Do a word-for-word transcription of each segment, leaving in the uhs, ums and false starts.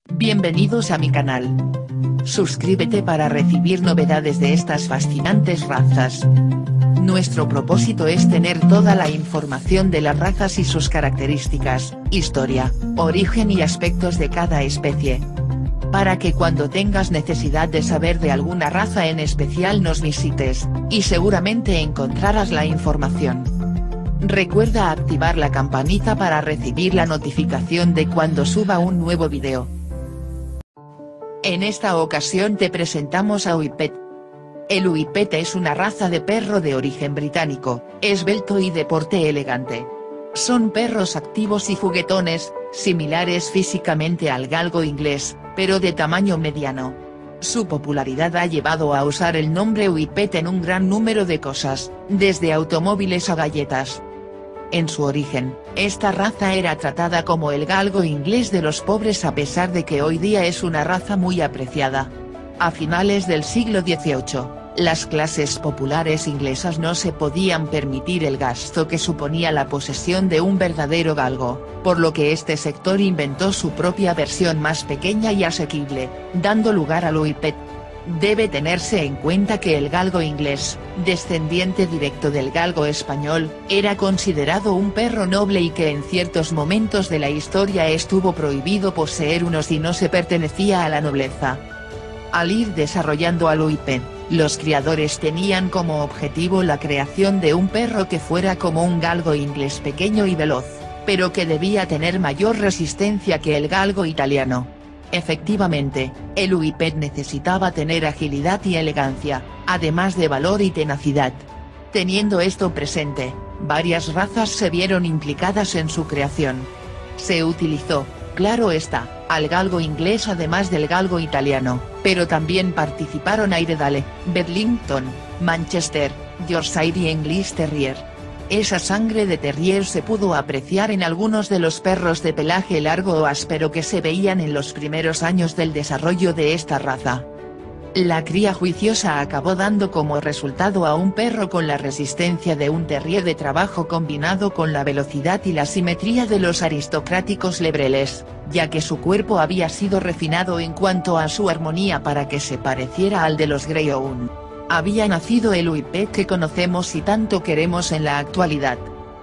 Bienvenidos a mi canal. Suscríbete para recibir novedades de estas fascinantes razas. Nuestro propósito es tener toda la información de las razas y sus características, historia, origen y aspectos de cada especie. Para que cuando tengas necesidad de saber de alguna raza en especial nos visites, y seguramente encontrarás la información. Recuerda activar la campanita para recibir la notificación de cuando suba un nuevo video. En esta ocasión te presentamos a Whippet. El Whippet es una raza de perro de origen británico, esbelto y de porte elegante. Son perros activos y juguetones, similares físicamente al galgo inglés, pero de tamaño mediano. Su popularidad ha llevado a usar el nombre Whippet en un gran número de cosas, desde automóviles a galletas. En su origen, esta raza era tratada como el galgo inglés de los pobres a pesar de que hoy día es una raza muy apreciada. A finales del siglo dieciocho, las clases populares inglesas no se podían permitir el gasto que suponía la posesión de un verdadero galgo, por lo que este sector inventó su propia versión más pequeña y asequible, dando lugar al Whippet. Debe tenerse en cuenta que el galgo inglés, descendiente directo del galgo español, era considerado un perro noble y que en ciertos momentos de la historia estuvo prohibido poseer uno si no se pertenecía a la nobleza. Al ir desarrollando al Whippet, los criadores tenían como objetivo la creación de un perro que fuera como un galgo inglés pequeño y veloz, pero que debía tener mayor resistencia que el galgo italiano. Efectivamente, el Whippet necesitaba tener agilidad y elegancia, además de valor y tenacidad. Teniendo esto presente, varias razas se vieron implicadas en su creación. Se utilizó, claro está, al galgo inglés además del galgo italiano, pero también participaron Airedale, Bedlington, Manchester, Yorkshire y English Terrier. Esa sangre de terrier se pudo apreciar en algunos de los perros de pelaje largo o áspero que se veían en los primeros años del desarrollo de esta raza. La cría juiciosa acabó dando como resultado a un perro con la resistencia de un terrier de trabajo combinado con la velocidad y la simetría de los aristocráticos lebreles, ya que su cuerpo había sido refinado en cuanto a su armonía para que se pareciera al de los Greyhound. Había nacido el Whippet que conocemos y tanto queremos en la actualidad.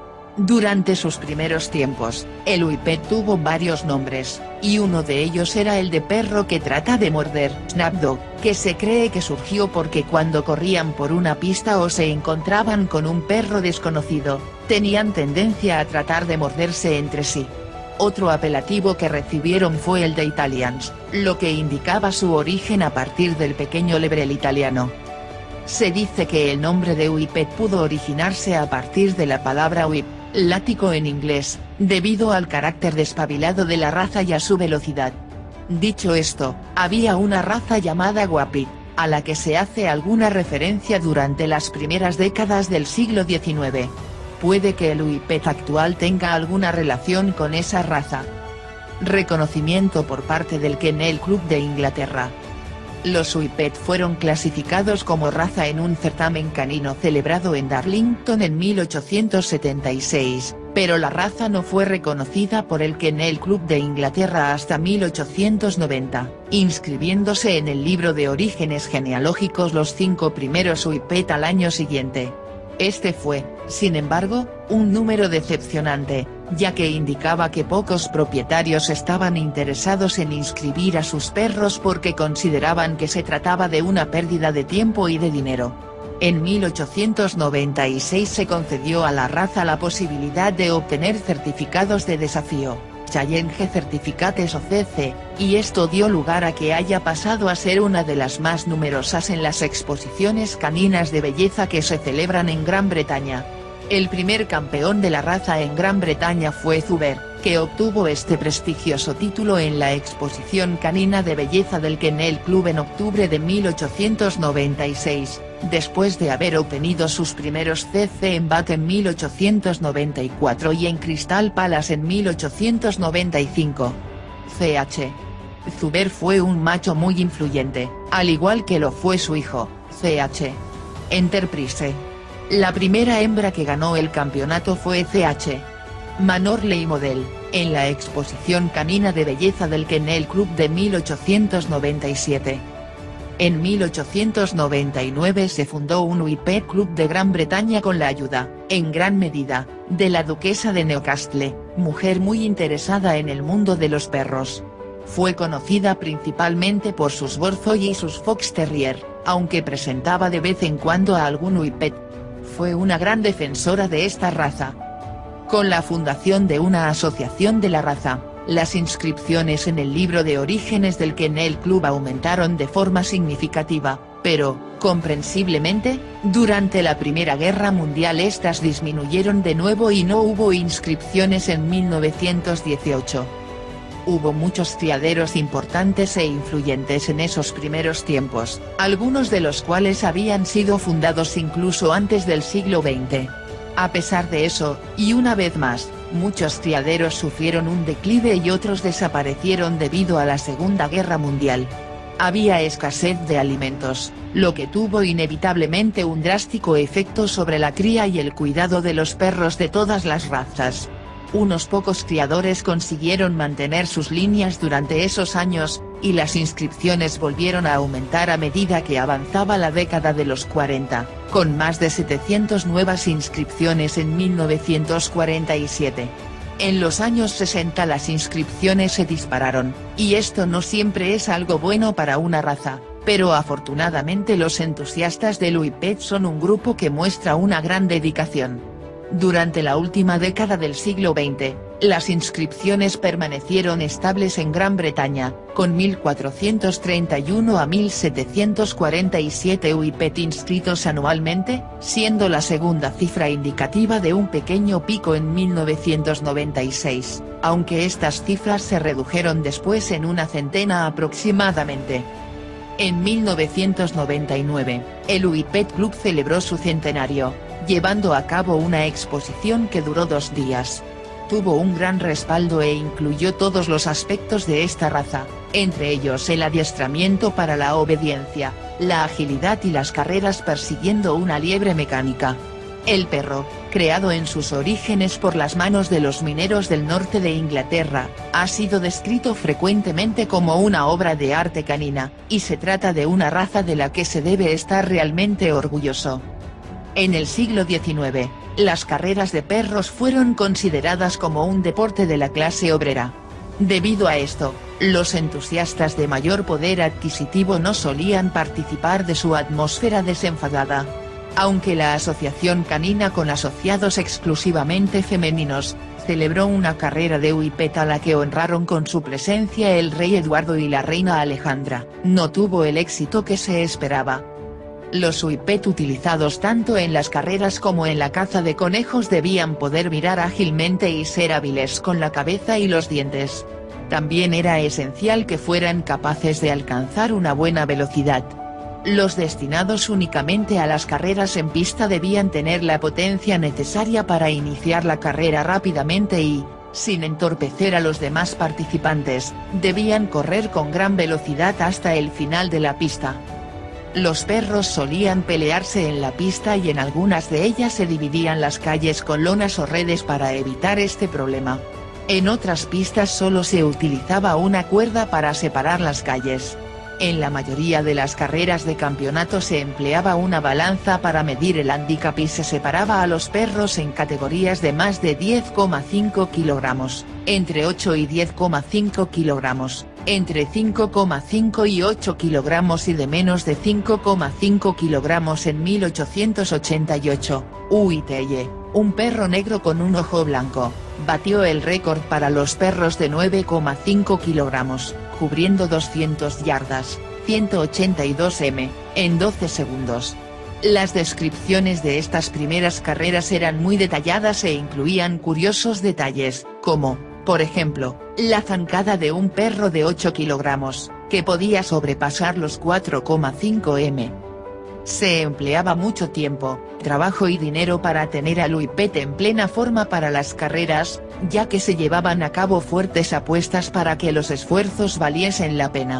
Durante sus primeros tiempos, el Whippet tuvo varios nombres, y uno de ellos era el de perro que trata de morder, Snapdog, que se cree que surgió porque cuando corrían por una pista o se encontraban con un perro desconocido, tenían tendencia a tratar de morderse entre sí. Otro apelativo que recibieron fue el de Italians, lo que indicaba su origen a partir del pequeño lebrel italiano. Se dice que el nombre de Whippet pudo originarse a partir de la palabra whip, látigo en inglés, debido al carácter despabilado de la raza y a su velocidad. Dicho esto, había una raza llamada Whippet, a la que se hace alguna referencia durante las primeras décadas del siglo diecinueve. Puede que el Whippet actual tenga alguna relación con esa raza. Reconocimiento por parte del Kennel Club de Inglaterra. Los Whippet fueron clasificados como raza en un certamen canino celebrado en Darlington en mil ochocientos setenta y seis, pero la raza no fue reconocida por el Kennel Club de Inglaterra hasta mil ochocientos noventa, inscribiéndose en el libro de orígenes genealógicos los cinco primeros Whippet al año siguiente. Este fue, sin embargo, un número decepcionante, ya que indicaba que pocos propietarios estaban interesados en inscribir a sus perros porque consideraban que se trataba de una pérdida de tiempo y de dinero. En mil ochocientos noventa y seis se concedió a la raza la posibilidad de obtener certificados de desafío, Challenge Certificates o C C, y esto dio lugar a que haya pasado a ser una de las más numerosas en las exposiciones caninas de belleza que se celebran en Gran Bretaña. El primer campeón de la raza en Gran Bretaña fue Zuber, que obtuvo este prestigioso título en la exposición canina de belleza del Kennel Club en octubre de mil ochocientos noventa y seis, después de haber obtenido sus primeros C C en Bath en mil ochocientos noventa y cuatro y en Crystal Palace en mil ochocientos noventa y cinco. C H. Zuber fue un macho muy influyente, al igual que lo fue su hijo, C H. Enterprise. La primera hembra que ganó el campeonato fue C H. Manorley Model, en la Exposición Canina de Belleza del Kennel Club de mil ochocientos noventa y siete. En mil ochocientos noventa y nueve se fundó un Whippet Club de Gran Bretaña con la ayuda, en gran medida, de la duquesa de Newcastle, mujer muy interesada en el mundo de los perros. Fue conocida principalmente por sus Borzoi y sus Fox Terrier, aunque presentaba de vez en cuando a algún Whippet. Fue una gran defensora de esta raza. Con la fundación de una asociación de la raza, las inscripciones en el libro de orígenes del Kennel Club aumentaron de forma significativa, pero, comprensiblemente, durante la Primera Guerra Mundial estas disminuyeron de nuevo y no hubo inscripciones en mil novecientos dieciocho. Hubo muchos criaderos importantes e influyentes en esos primeros tiempos, algunos de los cuales habían sido fundados incluso antes del siglo veinte. A pesar de eso, y una vez más, muchos criaderos sufrieron un declive y otros desaparecieron debido a la Segunda Guerra Mundial. Había escasez de alimentos, lo que tuvo inevitablemente un drástico efecto sobre la cría y el cuidado de los perros de todas las razas. Unos pocos criadores consiguieron mantener sus líneas durante esos años, y las inscripciones volvieron a aumentar a medida que avanzaba la década de los cuarenta, con más de setecientas nuevas inscripciones en mil novecientos cuarenta y siete. En los años sesenta las inscripciones se dispararon, y esto no siempre es algo bueno para una raza, pero afortunadamente los entusiastas del Whippet son un grupo que muestra una gran dedicación. Durante la última década del siglo veinte, las inscripciones permanecieron estables en Gran Bretaña, con mil cuatrocientos treinta y uno a mil setecientos cuarenta y siete Whippet inscritos anualmente, siendo la segunda cifra indicativa de un pequeño pico en mil novecientos noventa y seis, aunque estas cifras se redujeron después en una centena aproximadamente. En mil novecientos noventa y nueve, el Whippet Club celebró su centenario, llevando a cabo una exposición que duró dos días. Tuvo un gran respaldo e incluyó todos los aspectos de esta raza, entre ellos el adiestramiento para la obediencia, la agilidad y las carreras persiguiendo una liebre mecánica. El perro, creado en sus orígenes por las manos de los mineros del norte de Inglaterra, ha sido descrito frecuentemente como una obra de arte canina, y se trata de una raza de la que se debe estar realmente orgulloso. En el siglo diecinueve, las carreras de perros fueron consideradas como un deporte de la clase obrera. Debido a esto, los entusiastas de mayor poder adquisitivo no solían participar de su atmósfera desenfadada. Aunque la Asociación Canina con asociados exclusivamente femeninos, celebró una carrera de Whippet a la que honraron con su presencia el rey Eduardo y la reina Alejandra, no tuvo el éxito que se esperaba. Los Whippet utilizados tanto en las carreras como en la caza de conejos debían poder mirar ágilmente y ser hábiles con la cabeza y los dientes. También era esencial que fueran capaces de alcanzar una buena velocidad. Los destinados únicamente a las carreras en pista debían tener la potencia necesaria para iniciar la carrera rápidamente y, sin entorpecer a los demás participantes, debían correr con gran velocidad hasta el final de la pista. Los perros solían pelearse en la pista y en algunas de ellas se dividían las calles con lonas o redes para evitar este problema. En otras pistas solo se utilizaba una cuerda para separar las calles. En la mayoría de las carreras de campeonato se empleaba una balanza para medir el handicap y se separaba a los perros en categorías de más de diez coma cinco kilogramos, entre ocho y diez coma cinco kilogramos, entre cinco coma cinco y ocho kilogramos y de menos de cinco coma cinco kilogramos. En mil ochocientos ochenta y ocho, Uiteye, un perro negro con un ojo blanco, batió el récord para los perros de nueve coma cinco kilogramos, cubriendo doscientas yardas, ciento ochenta y dos metros, en doce segundos. Las descripciones de estas primeras carreras eran muy detalladas e incluían curiosos detalles, como, por ejemplo, la zancada de un perro de ocho kilogramos, que podía sobrepasar los cuatro coma cinco metros. Se empleaba mucho tiempo, trabajo y dinero para tener al Whippet en plena forma para las carreras, ya que se llevaban a cabo fuertes apuestas para que los esfuerzos valiesen la pena.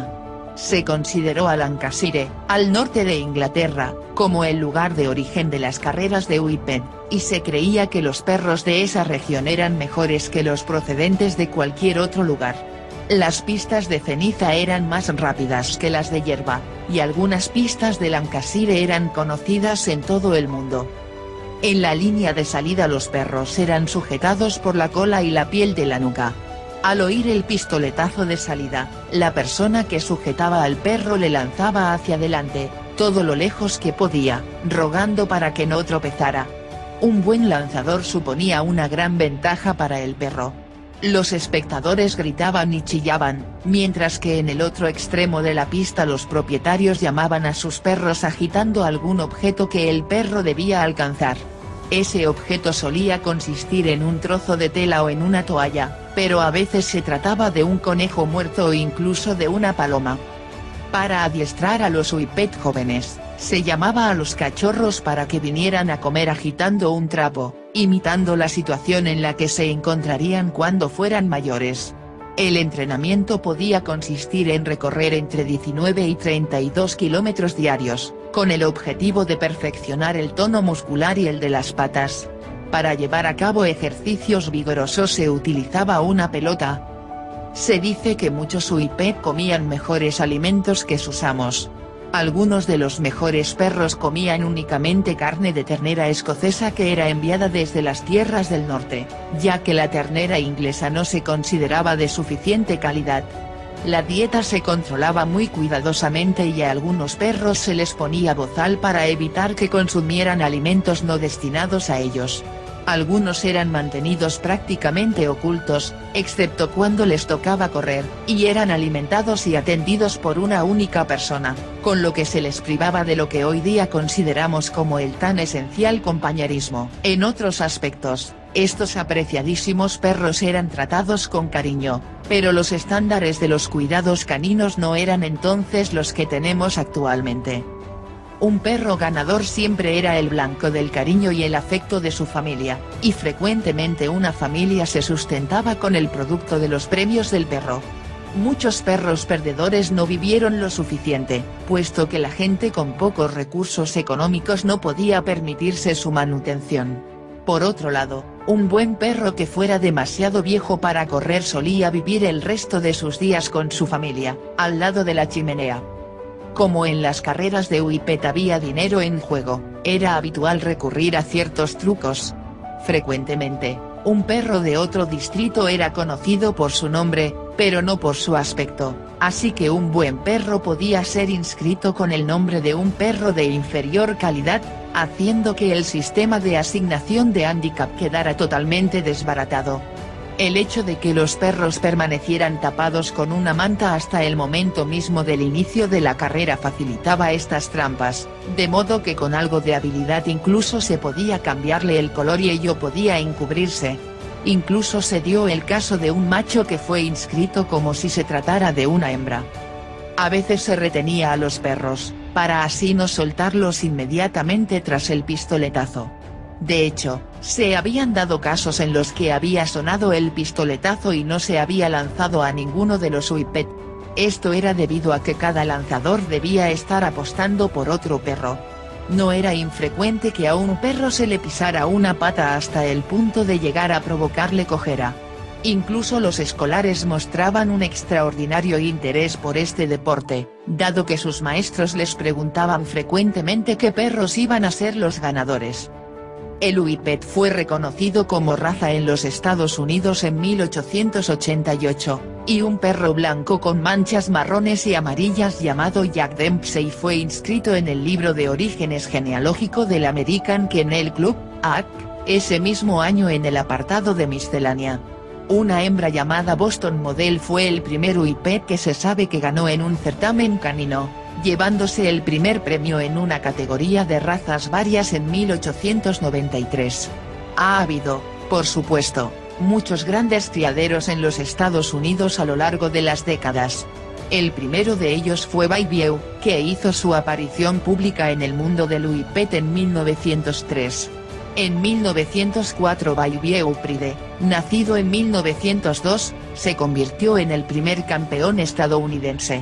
Se consideró a Lancashire, al norte de Inglaterra, como el lugar de origen de las carreras de Whippet, y se creía que los perros de esa región eran mejores que los procedentes de cualquier otro lugar. Las pistas de ceniza eran más rápidas que las de hierba, y algunas pistas de Lancashire eran conocidas en todo el mundo. En la línea de salida los perros eran sujetados por la cola y la piel de la nuca. Al oír el pistoletazo de salida, la persona que sujetaba al perro le lanzaba hacia adelante, todo lo lejos que podía, rogando para que no tropezara. Un buen lanzador suponía una gran ventaja para el perro. Los espectadores gritaban y chillaban, mientras que en el otro extremo de la pista los propietarios llamaban a sus perros agitando algún objeto que el perro debía alcanzar. Ese objeto solía consistir en un trozo de tela o en una toalla, pero a veces se trataba de un conejo muerto o incluso de una paloma. Para adiestrar a los Whippet jóvenes, se llamaba a los cachorros para que vinieran a comer agitando un trapo, imitando la situación en la que se encontrarían cuando fueran mayores. El entrenamiento podía consistir en recorrer entre diecinueve y treinta y dos kilómetros diarios, con el objetivo de perfeccionar el tono muscular y el de las patas. Para llevar a cabo ejercicios vigorosos se utilizaba una pelota. Se dice que muchos Whippet comían mejores alimentos que sus amos. Algunos de los mejores perros comían únicamente carne de ternera escocesa que era enviada desde las tierras del norte, ya que la ternera inglesa no se consideraba de suficiente calidad. La dieta se controlaba muy cuidadosamente y a algunos perros se les ponía bozal para evitar que consumieran alimentos no destinados a ellos. Algunos eran mantenidos prácticamente ocultos, excepto cuando les tocaba correr, y eran alimentados y atendidos por una única persona, con lo que se les privaba de lo que hoy día consideramos como el tan esencial compañerismo. En otros aspectos, estos apreciadísimos perros eran tratados con cariño, pero los estándares de los cuidados caninos no eran entonces los que tenemos actualmente. Un perro ganador siempre era el blanco del cariño y el afecto de su familia, y frecuentemente una familia se sustentaba con el producto de los premios del perro. Muchos perros perdedores no vivieron lo suficiente, puesto que la gente con pocos recursos económicos no podía permitirse su manutención. Por otro lado, un buen perro que fuera demasiado viejo para correr solía vivir el resto de sus días con su familia, al lado de la chimenea. Como en las carreras de Whippet había dinero en juego, era habitual recurrir a ciertos trucos. Frecuentemente, un perro de otro distrito era conocido por su nombre, pero no por su aspecto, así que un buen perro podía ser inscrito con el nombre de un perro de inferior calidad, haciendo que el sistema de asignación de handicap quedara totalmente desbaratado. El hecho de que los perros permanecieran tapados con una manta hasta el momento mismo del inicio de la carrera facilitaba estas trampas, de modo que con algo de habilidad incluso se podía cambiarle el color y ello podía encubrirse. Incluso se dio el caso de un macho que fue inscrito como si se tratara de una hembra. A veces se retenía a los perros, para así no soltarlos inmediatamente tras el pistoletazo. De hecho, se habían dado casos en los que había sonado el pistoletazo y no se había lanzado a ninguno de los Whippet. Esto era debido a que cada lanzador debía estar apostando por otro perro. No era infrecuente que a un perro se le pisara una pata hasta el punto de llegar a provocarle cojera. Incluso los escolares mostraban un extraordinario interés por este deporte, dado que sus maestros les preguntaban frecuentemente qué perros iban a ser los ganadores. El Whippet fue reconocido como raza en los Estados Unidos en mil ochocientos ochenta y ocho, y un perro blanco con manchas marrones y amarillas llamado Jack Dempsey fue inscrito en el libro de orígenes genealógico del American Kennel Club, A C, ese mismo año en el apartado de miscelánea. Una hembra llamada Boston Model fue el primer Whippet que se sabe que ganó en un certamen canino, llevándose el primer premio en una categoría de razas varias en mil ochocientos noventa y tres. Ha habido, por supuesto, muchos grandes criaderos en los Estados Unidos a lo largo de las décadas. El primero de ellos fue Bayview, que hizo su aparición pública en el mundo del Whippet en mil novecientos tres. En mil novecientos cuatro Bayview Pride, nacido en mil novecientos dos, se convirtió en el primer campeón estadounidense.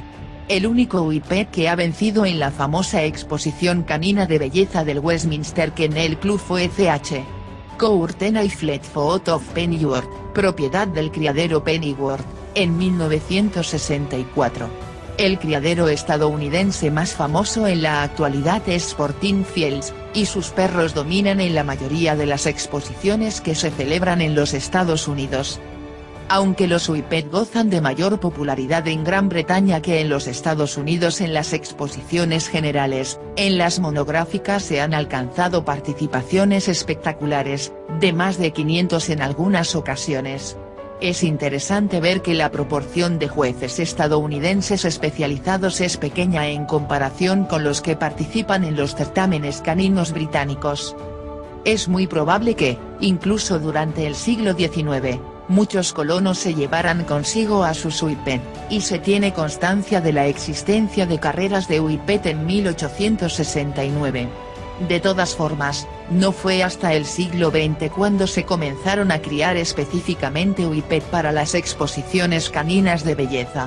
El único Whippet que ha vencido en la famosa exposición canina de belleza del Westminster Kennel Club fue C H Courtenay Fleetwood of Pennyworth, propiedad del criadero Pennyworth, en mil novecientos sesenta y cuatro. El criadero estadounidense más famoso en la actualidad es Sporting Fields, y sus perros dominan en la mayoría de las exposiciones que se celebran en los Estados Unidos. Aunque los Whippet gozan de mayor popularidad en Gran Bretaña que en los Estados Unidos en las exposiciones generales, en las monográficas se han alcanzado participaciones espectaculares, de más de quinientos en algunas ocasiones. Es interesante ver que la proporción de jueces estadounidenses especializados es pequeña en comparación con los que participan en los certámenes caninos británicos. Es muy probable que, incluso durante el siglo diecinueve, muchos colonos se llevaran consigo a sus Whippet, y se tiene constancia de la existencia de carreras de Whippet en mil ochocientos sesenta y nueve. De todas formas, no fue hasta el siglo veinte cuando se comenzaron a criar específicamente Whippet para las exposiciones caninas de belleza.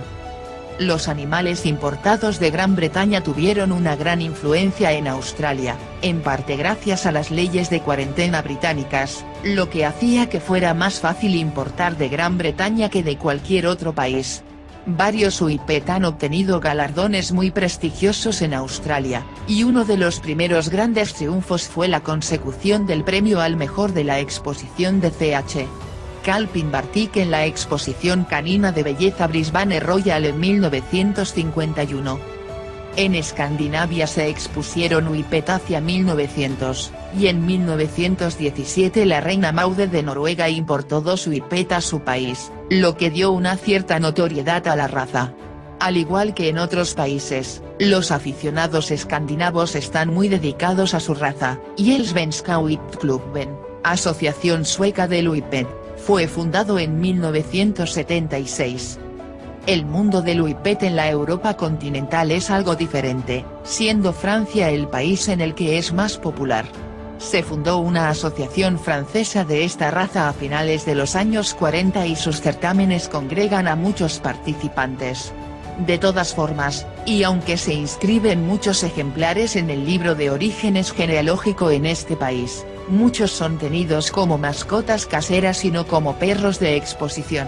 Los animales importados de Gran Bretaña tuvieron una gran influencia en Australia, en parte gracias a las leyes de cuarentena británicas, lo que hacía que fuera más fácil importar de Gran Bretaña que de cualquier otro país. Varios Whippet han obtenido galardones muy prestigiosos en Australia, y uno de los primeros grandes triunfos fue la consecución del premio al mejor de la exposición de C H Calvin Bartik en la exposición canina de belleza Brisbane Royal en mil novecientos cincuenta y uno. En Escandinavia se expusieron Whippet hacia mil novecientos, y en mil novecientos diecisiete la reina Maude de Noruega importó dos Whippet a su país, lo que dio una cierta notoriedad a la raza. Al igual que en otros países, los aficionados escandinavos están muy dedicados a su raza, y el Svenska Whippetklubben, asociación sueca del Whippet, fue fundado en mil novecientos setenta y seis. El mundo del Whippet en la Europa continental es algo diferente, siendo Francia el país en el que es más popular. Se fundó una asociación francesa de esta raza a finales de los años cuarenta y sus certámenes congregan a muchos participantes. De todas formas, y aunque se inscriben muchos ejemplares en el libro de orígenes genealógico en este país, muchos son tenidos como mascotas caseras y no como perros de exposición.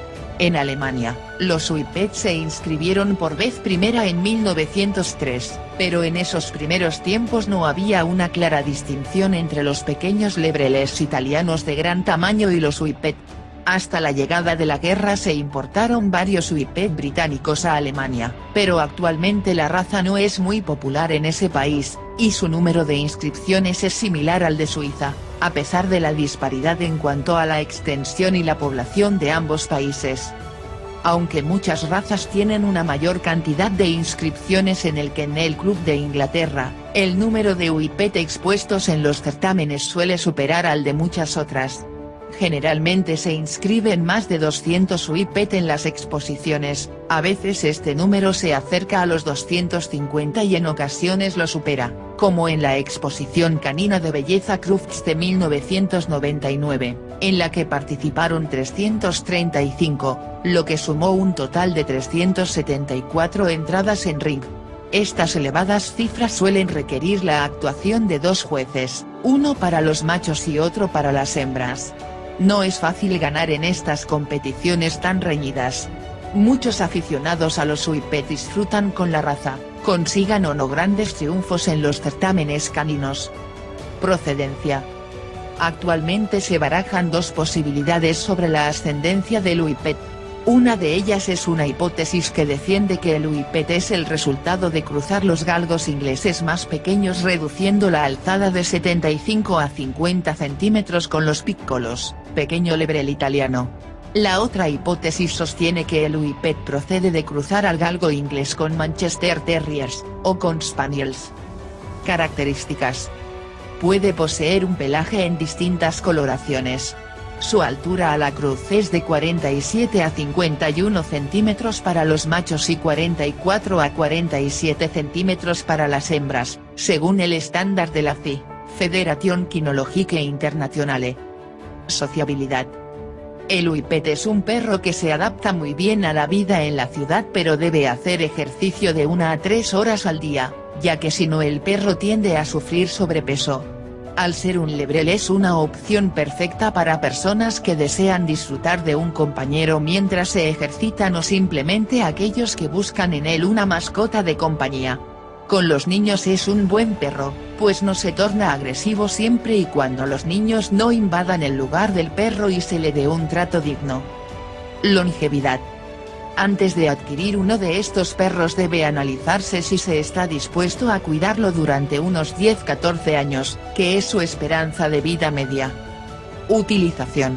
En Alemania, los Whippet se inscribieron por vez primera en mil novecientos tres, pero en esos primeros tiempos no había una clara distinción entre los pequeños lebreles italianos de gran tamaño y los Whippet. Hasta la llegada de la guerra se importaron varios Whippet británicos a Alemania, pero actualmente la raza no es muy popular en ese país, y su número de inscripciones es similar al de Suiza, a pesar de la disparidad en cuanto a la extensión y la población de ambos países. Aunque muchas razas tienen una mayor cantidad de inscripciones en el Kennel Club de Inglaterra, el número de Whippet expuestos en los certámenes suele superar al de muchas otras. Generalmente se inscriben más de doscientos Whippet en las exposiciones, a veces este número se acerca a los doscientos cincuenta y en ocasiones lo supera, como en la exposición canina de belleza Crufts de mil novecientos noventa y nueve, en la que participaron trescientos treinta y cinco, lo que sumó un total de trescientas setenta y cuatro entradas en ring. Estas elevadas cifras suelen requerir la actuación de dos jueces, uno para los machos y otro para las hembras. No es fácil ganar en estas competiciones tan reñidas. Muchos aficionados a los Whippet disfrutan con la raza, consigan o no grandes triunfos en los certámenes caninos. Procedencia. Actualmente se barajan dos posibilidades sobre la ascendencia del Whippet. Una de ellas es una hipótesis que defiende que el Whippet es el resultado de cruzar los galgos ingleses más pequeños reduciendo la alzada de setenta y cinco a cincuenta centímetros con los piccolos, pequeño lebrel italiano. La otra hipótesis sostiene que el Whippet procede de cruzar al galgo inglés con Manchester Terriers, o con Spaniels. Características. Puede poseer un pelaje en distintas coloraciones. Su altura a la cruz es de cuarenta y siete a cincuenta y uno centímetros para los machos y cuarenta y cuatro a cuarenta y siete centímetros para las hembras, según el estándar de la F I, Federación Kynologique Internationale. Sociabilidad. El Whippet es un perro que se adapta muy bien a la vida en la ciudad, pero debe hacer ejercicio de una a tres horas al día, ya que si no el perro tiende a sufrir sobrepeso. Al ser un lebrel es una opción perfecta para personas que desean disfrutar de un compañero mientras se ejercitan o simplemente aquellos que buscan en él una mascota de compañía. Con los niños es un buen perro, pues no se torna agresivo siempre y cuando los niños no invadan el lugar del perro y se le dé un trato digno. Longevidad. Antes de adquirir uno de estos perros debe analizarse si se está dispuesto a cuidarlo durante unos diez a catorce años, que es su esperanza de vida media. Utilización.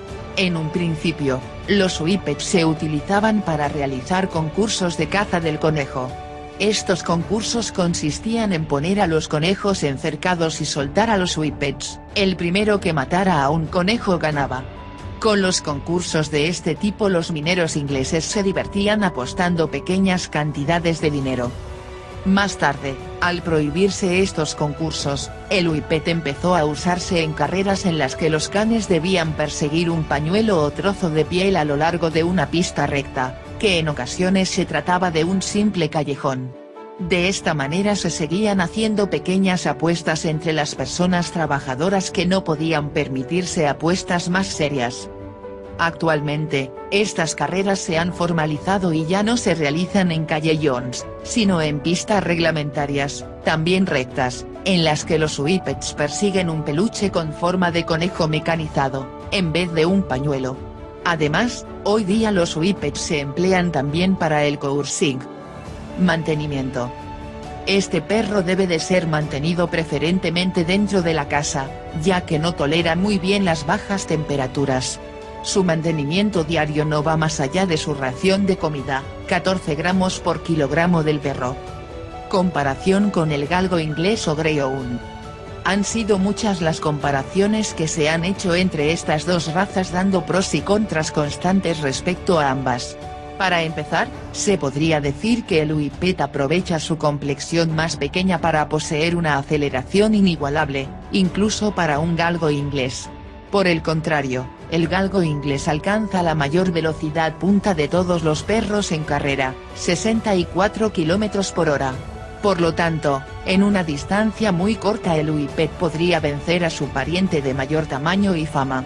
En un principio, los Whippets se utilizaban para realizar concursos de caza del conejo. Estos concursos consistían en poner a los conejos en cercados y soltar a los Whippets, el primero que matara a un conejo ganaba. Con los concursos de este tipo los mineros ingleses se divertían apostando pequeñas cantidades de dinero. Más tarde, al prohibirse estos concursos, el Whippet empezó a usarse en carreras en las que los canes debían perseguir un pañuelo o trozo de piel a lo largo de una pista recta, que en ocasiones se trataba de un simple callejón. De esta manera se seguían haciendo pequeñas apuestas entre las personas trabajadoras que no podían permitirse apuestas más serias. Actualmente, estas carreras se han formalizado y ya no se realizan en callejones, sino en pistas reglamentarias, también rectas, en las que los Whippets persiguen un peluche con forma de conejo mecanizado, en vez de un pañuelo. Además, hoy día los Whippets se emplean también para el coursing. Mantenimiento. Este perro debe de ser mantenido preferentemente dentro de la casa, ya que no tolera muy bien las bajas temperaturas. Su mantenimiento diario no va más allá de su ración de comida, catorce gramos por kilogramo del perro. Comparación con el galgo inglés o greyhound. Han sido muchas las comparaciones que se han hecho entre estas dos razas, dando pros y contras constantes respecto a ambas. Para empezar, se podría decir que el Whippet aprovecha su complexión más pequeña para poseer una aceleración inigualable, incluso para un galgo inglés. Por el contrario, el galgo inglés alcanza la mayor velocidad punta de todos los perros en carrera, sesenta y cuatro kilómetros por hora. Por lo tanto, en una distancia muy corta el Whippet podría vencer a su pariente de mayor tamaño y fama.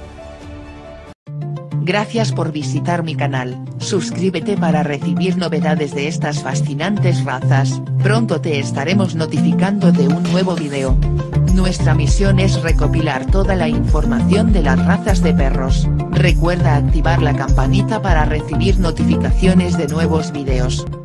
Gracias por visitar mi canal, suscríbete para recibir novedades de estas fascinantes razas, pronto te estaremos notificando de un nuevo video. Nuestra misión es recopilar toda la información de las razas de perros, recuerda activar la campanita para recibir notificaciones de nuevos videos.